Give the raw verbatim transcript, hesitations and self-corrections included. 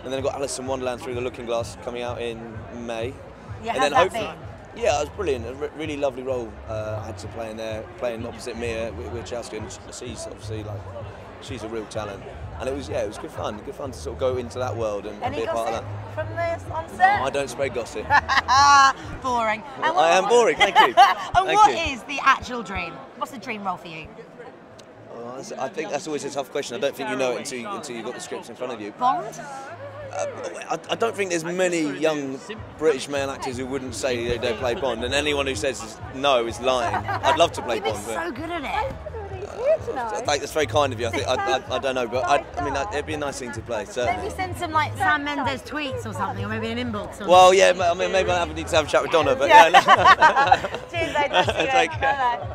and then I got Alice in Wonderland Through the Looking Glass coming out in May. Yeah, and how's then that hopefully, been? yeah, it was brilliant. A re really lovely role uh, I had to play in there, playing opposite Mia Wachowski, and she's obviously like, she's a real talent. And it was, yeah, it was good fun. Good fun to sort of go into that world and, and Any be a part of gossip that. from this on set? No, I don't spread gossip. Boring. And I what- am boring, thank you. and Thank what you. is the actual dream? What's the dream role for you? Oh, that's- I think that's always a tough question. I don't think you know it until, you, until you've got the scripts in front of you. Bond? Uh, I, I don't think there's many young British male actors who wouldn't say they, they play Bond, and anyone who says no is lying. I'd love to play You've been Bond, but so good at it. I think that's very kind of you. I think I, I, I don't know, but I, I mean it'd be a nice thing to play. Maybe Certainly. send some like Sam Mendes tweets or something, or maybe an inbox. Or Well, yeah, I mean maybe I need to have a chat with Donna, but yeah. Cheers, mate. Nice to see you. Take care. Bye-bye.